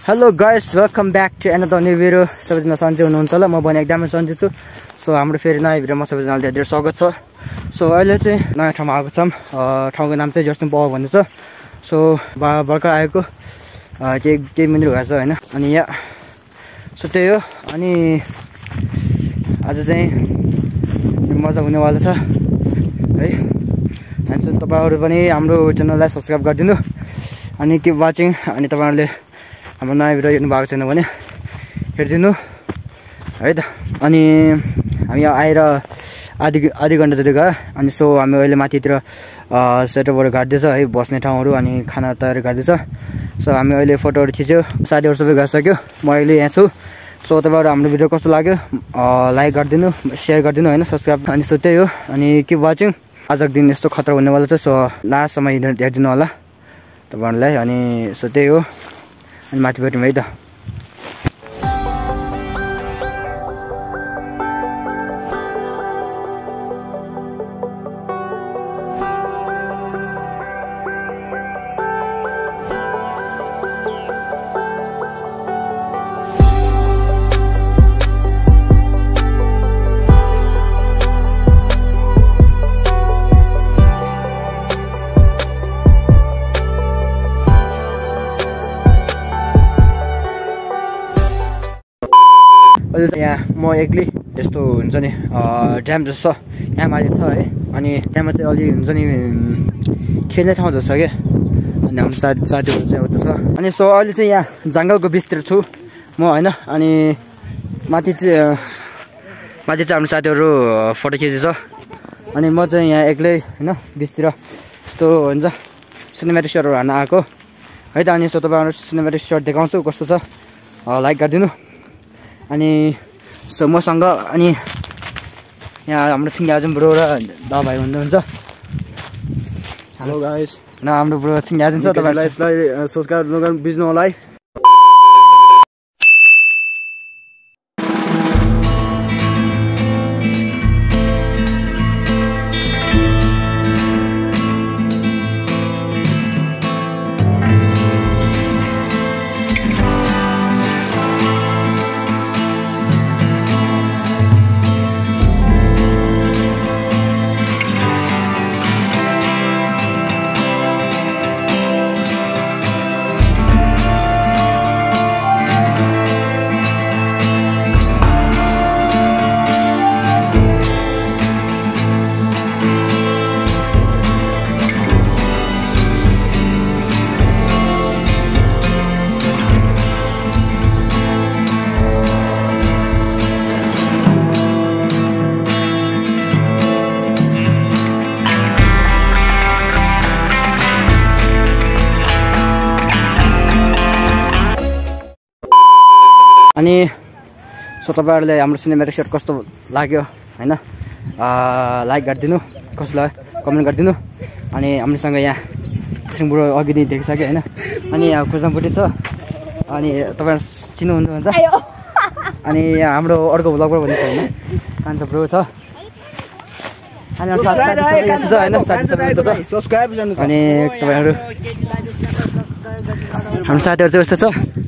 Hello guys, welcome back to another new video. सबैजना सन्चै हुनुहुन्छ होला म पनि एकदमै सन्चै छु सो हाम्रो फेरि नयाँ भिडियोमा सबैजनालाई धेरै स्वागत छ सो अहिले चाहिँ नयाँ ठाउँमा आएको छौं ठाउँको नाम चाहिँ जस्तो पावा भन्ने छ सो भर्खर आएको केही मिनेट भएको छ हैन अनि यहाँ सो त्यही हो अनि आज चाहिँ मजा हुनेवाला छ है अनि सो तपाईहरु पनि हाम्रो च्यानललाई सब्स्क्राइब गरिदिनु अनि किप वाचिङ अनि तपाईहरुले हाम्रो नयाँ भिडियो हेर्नु भएको छैन भने हेर्दिनु है त अनि हामी यहाँ आएर आधी घण्टा जति गयो अनि सो हामी अहिले माथितिर सेटअपहरु गाड्दैछ है बस्ने ठाउँहरु अनि खाना तयारी गर्दैछ सो हामी अहिले फोटोहरु खिच्यो साथीहरु सबै गइसक्यो म अहिले यहाँ छु सो तपाईहरु हाम्रो भिडियो कस्तो लाग्यो लाइक गरिदिनु शेयर गरिदिनु हैन सब्स्क्राइब अनि सो त्यही हो अनि किप वाचिङ आजको दिन यस्तो खतरा हुनेवाला छ सो लास्टसम्म हेर्दिनु होला तपाईहरुलाई अनि सो त्यही हो अनि माथि भेटौँ है त यहाँ म एक्लै यस्तो हुन्छ नि ड्याम जस्तो यहाँ माथि छ है अनि त्यहाँमा चाहिँ अलि हुन्छ नि खेल्ने ठाउँ जस्तो के अनि हाम्रो साथीहरु चाहिँ उता छ अनि सो अहिले चाहिँ यहाँ जंगलको बिचतिर छु म हैन अनि माथि चाहिँ हाम्रो साथीहरु फोटो खिचेछ अनि म चाहिँ यहाँ एक्लै हैन बिचतिर यस्तो हुन्छ सिनेमेटिक शटहरु हान्न आएको है त अनि सो तपाईहरु सिनेमेटिक शट देखाउँछु कस्तो छ लाइक गरिदिनु अनि सो मसँग अनि यहाँ हाम्रो सिंगाजन ब्रो र दाइ हुनुहुन्छ हेलो गाइस न हाम्रो ब्रो सिंगाजन छ तपाईहरुलाई सब्स्क्राइब नगर्नु बिज्नु होला है अनि सो तपाईहरुले हाम्रो सिनेमेटिक शट कस्तो लाग्यो हैन लाइक गरिदिनु कस्तो लाग्यो कमेन्ट गरिदिनु अनि हामीसँग यहाँ सिंहबुढो अघि नै देखिसक्यो हैन अनि यहाँ खुजमपुटी छ अनि तपाईहरु चिन्नु हुन्छ अनि यहाँ हाम्रो अर्को भ्लगर पनि छ हैन कान्छा ब्रो छ अनि सब्स्क्राइब गर्नु अनि तपाईहरु हाम्रो साथीहरु चाहिँ यस्तो छ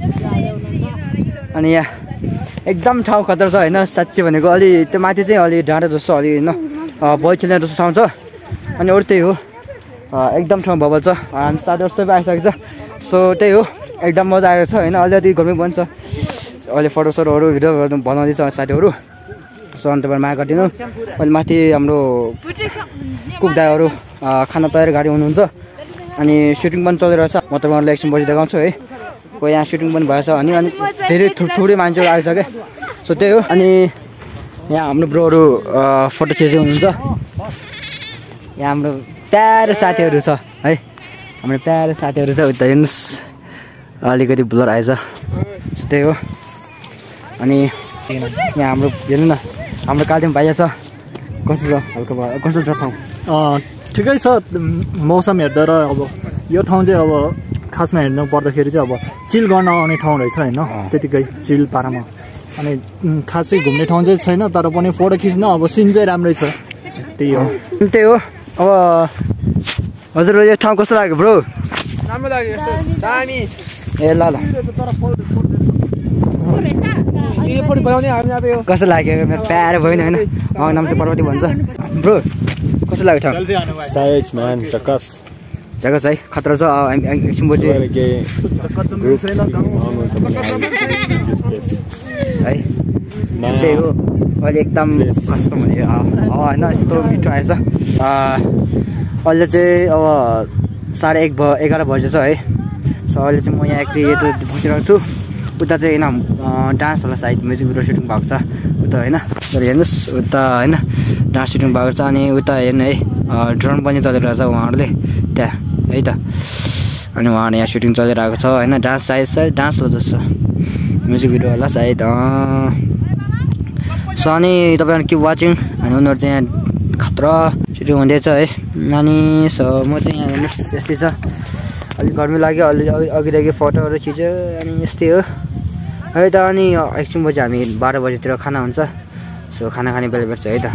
अनि यहाँ एकदम ठाउँ खतरा छ हैन साच्चै भनेको अलि त्यो माथि चाहिँ अलि डाँडा जस्तो अलि हैन बल खेल्ने जस्तो ठाउँ छ अनि अरु त्यही हो एकदम ठाउँ भबल छ हामी साथीहरु सबै आइसकेको छ सो त्यही हो एकदम मजा आएको छ हैन अलि घरमै बन्छ अहिले फोटोसहरुहरु भिडियो बनाउँदै छ साथीहरु सो अनि तपाईहरु माया गरिदिनु अहिले माथि हाम्रो कुक दाइहरु खाना तयार गरि हुनुहुन्छ अनि सुटिङ पनि चलिरहेछ म तपाईहरुलाई एकछिन पछि देखाउँछु है को यहाँ सुटिङ पनि भएछ अनि धेरै थोरै मान्छेहरु आइसके सो त्यही हो अनि यहाँ हाम्रो ब्रोहरु फोटो खिच्दै हुनुहुन्छ यहाँ हाम्रो प्यारो साथीहरु छ है हाम्रो प्यारो साथीहरु छ उता हेर्नुस् अलिकति ब्लर आएछ सो त्यही हो अनि यहाँ हाम्रो हेर्नु न हाम्रो कालिम भाइ छ कस्तो छ हल्का कस्तो छ ठाउँ ठिकै छ मौसम हेर्दा र अब यो ठाउँ चाहिँ अब खासमा हेर्नु पर्दाखेरि चाहिँ अब चिल गर्न आउने ठाउँ रहेछ हैन त्यतिकै चिल पारामा अनि खासै घुम्ने ठाउँ चाहिँ छैन तर पनि फोटो खिच्न अब सिन चाहिँ राम्रै छ त्यही हो अब हजुर यो ठाउँ कस्तो लाग्यो ब्रो राम्रो लाग्यो यस्तो दामी ए ल ल कस्तो लाग्यो मेरो प्यारो भयो नि होइन नाम चाहिँ पर्वती भन्छ ब्रो कस्तो लाग्यो ठाउँ जग्गा है खतरा छ एकछिन पछि है त्यही हो अहिले एकदम कस्तो भयो होइन यस्तो मिठो आएछ अहिले चाहिँ अब 11:30 बजेछ है सो अहिले चाहिँ म यहाँ यता बसिरहेको छु उता चाहिँ होइन डान्स होला सायद म्युजिक भिडियो सुटिङ भएको छ उता होइन तर हेर्नुहोस् उता होइन डान्स सुटिङ भएको छ अनि उता हेर्नु है ड्रोन पनि चलिरहेको छ उहाँहरूले त्यहाँ है त अनि उहाँहरूले यहाँ सुटिङ चलिरहेको छ होइन डान्स सायद डान्स होला जस्तो म्युजिक भिडियो होला सायद सो अनि तपाईँहरू किप वाचिङ अनि उनीहरू चाहिँ यहाँ खतरा सुटिङ हुँदैछ है अनि सो म चाहिँ यहाँ हेर्नुहोस् यस्तै छ अलिक गर्मी लाग्यो अलि अघिदेखि फोटोहरू खिच्यो अनि यस्तै हो है त अनि एकछिन पछि हामी 12 बजीतिर खाना हुन्छ सो खाना खाने बेला भेट्छ है त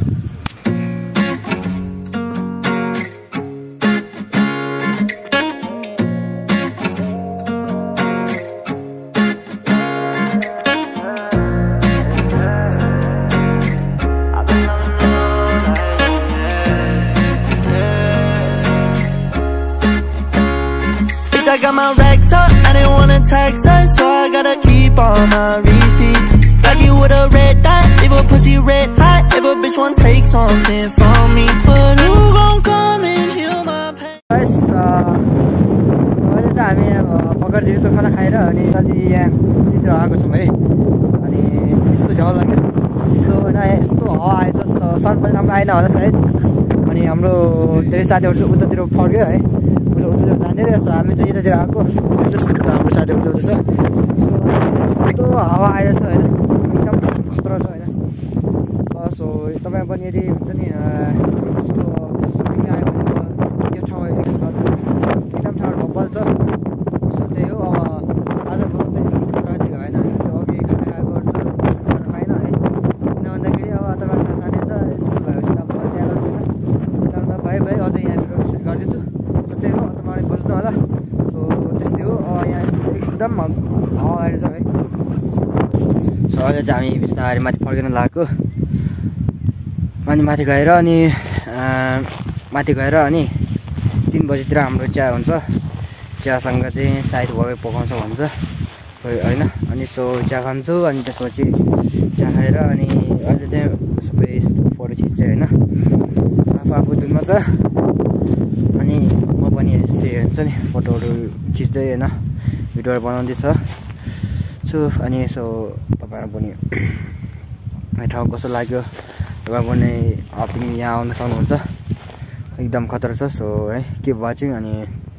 I got my racks up, I didn't wanna tax her, so I gotta keep all my receipts. Like you with a red dot, leave a pussy red hot. If a bitch wanna take something from me, but who gon' come and heal my pain? Guys, so अहिले चाहिँ हामी पकड दिउँसो खाना खाएर अनि अलि यहाँ भित्र आएको छौँ है अनि यस्तो झ्याउ लाग्यो यसो होइन यस्तो हावा आएछ सन पनि राम्रो आएन होला सायद अनि हाम्रो धेरै साथीहरू चाहिँ उतातिर फर्क्यो है उतातिर जाँदै रहेछ हामी चाहिँ यतातिर आएको हाम्रो साथीहरू चाहिँ उता छ यस्तो हावा आइरहेछ होइन एकदम खतरा छ होइन सो तपाईँ पनि यदि हुन्छ नि यस्तो पिकनिक आयो भने यो ठाउँमा एक्सप्लोर गर्छ एकदम ठाउँ भब्बल छ सो त्यही हो अब आज चाहिँ राजी भएन त्यो अघि खाना खाएको खाना खाएन है किन भन्दाखेरि अब तपाईँहरू जाने छ स्कुल भएपछि अब त्यहाँ जान्छ भयो अझै यहाँ भिडियो सुट गरिदिन्छु सो त्यही हो तपाईँले बुझ्नु होला सो त्यस्तै हो यहाँ एकदम हावा आएर छ है सो अहिले चाहिँ हामी बिस्तारै माथि फर्किन लागेको अनि माथि गएर अनि 3 बजीतिर हाम्रो चिया हुन्छ चियासँग चाहिँ सायद भए पकाउँछ भन्छ होइन अनि सो चिया खान्छु अनि त्यसपछि चिया खाएर अनि अहिले चाहिँ सबै फोटो खिच्छ होइन आफू धुनमा छ अनि म पनि यस्तै हुन्छ नि फोटोहरू खिच्दै होइन भिडियोहरू बनाउँदैछ छु अनि यसो तपाईँहरू पनि ठाउँ कस्तो लाग्यो तपाईँ पनि पनि यहाँ आउन सक्नुहुन्छ एकदम खतरा छ सो है किप वाचिङ अनि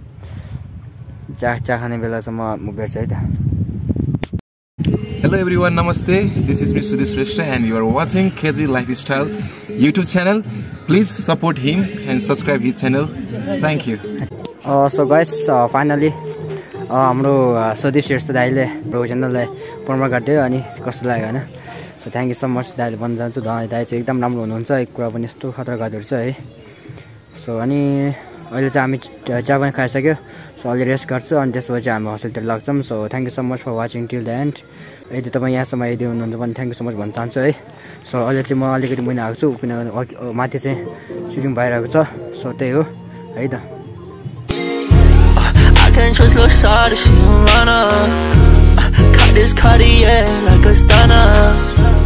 चिया खाने बेलासम्म म भेट्छ है त Hello everyone, namaste. This is Mr. Shrestha and you are watching KG Lifestyle YouTube channel. Please support him and subscribe his channel. Thank you. So guys, finally हाम्रो सदी श्रेष्ठ दाइले ब्रो च्यानललाई प्रमोट गरिदियो अनि कस्तो लाग्यो होइन so thank you so much दाइले भन्न चाहन्छु दाइ चाहिँ एकदम राम्रो हुनुहुन्छ एक कुरा पनि यस्तो खतरा गर्दो रहेछ है सो अनि अहिले चाहिँ हामी चिया पनि खाइसक्यो सो अहिले रेस्ट गर्छु अनि त्यसपछि हामी हस्पिटल लाग्छौँ so thank you so much for watching till the end यदि तपाईँ यहाँसम्म यदि हुनुहुन्छ भने थ्याङ्क यू सो मच भन्न चाहन्छु है सो अहिले चाहिँ म अलिकति मुनि आएको छु किनभने माथि चाहिँ सुटिङ भइरहेको छ सो त्यही हो है त Can't trust little shawty, she a runner. Caught this Cartier like a stunner.